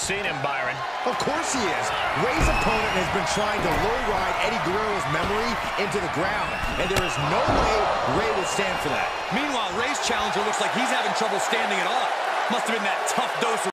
seen him, Byron. Of course he is. Rey's opponent has been trying to low-ride Eddie Guerrero's memory into the ground, and there is no way Rey would stand for that. Meanwhile, Rey's challenger looks like he's having trouble standing at all. Must have been that tough dose of